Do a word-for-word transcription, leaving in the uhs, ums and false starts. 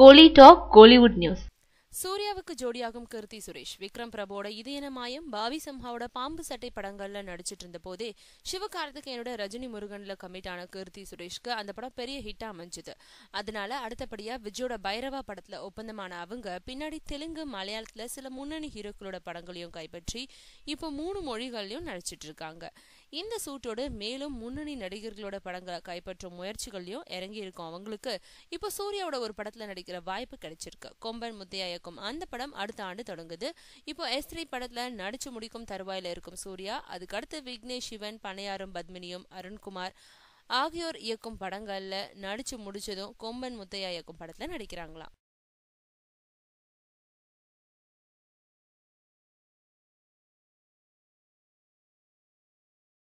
கோலி talk Kollywood news. சூர்யாவுக்கு ஜோடியாகும் கீர்த்தி சுரேஷ் விக்ரம் பிரபோட இதயன மாயம், பாவி சம்ஹாவோட பாம்பு சட்டை படங்கள்ல நடிச்சிட்டு இருந்த போதே சிவகார்த்திகேயனோட ரஜினி முருகன்ல கமிட் ஆன கீர்த்தி சுரேஷ்க்கு அந்த படம் பெரிய ஹிட்டா அமைஞ்சது. அதனால அடுத்தபடியா விஜயோட பைரவா படத்துல ஒப்பந்தமான அவங்க பின்னாடி தெலுங்கு, மலையாளத்துல சில முன்னணி ஹீரோக்களோட படங்களையும் கைப்பற்றி இப்போ மூணு மொழிகள்லயும் நடிச்சிட்டு இருக்காங்க. இந்த சூட்டோடு மேலும் முன்னணி நடிகர்களோட படங்களை கைப்பற்றும் முயற்சிகளையும் இறங்கி இருக்கும் அவங்களுக்கு இப்போ சூர்யாவோட ஒரு படத்துல நடிக்கிற வாய்ப்பு கிடைச்சிருக்கு. கொம்பன் முத்தையா அந்த படம் அடுத்த ஆண்டு தொடங்குது. இப்போ எஸ் த்ரீ படத்துல நடிச்சு முடிக்கும் தருவாயில இருக்கும் சூர்யா, அதுக்கு அடுத்து விக்னேஷ் சிவன், பனையாரும் பத்மினியும், அருண்குமார் ஆகியோர் இயக்கும் படங்கள்ல நடிச்சு முடிச்சதும் கொம்பன் முத்தையா இயக்கும் படத்துல நடிக்கிறாங்களாம்.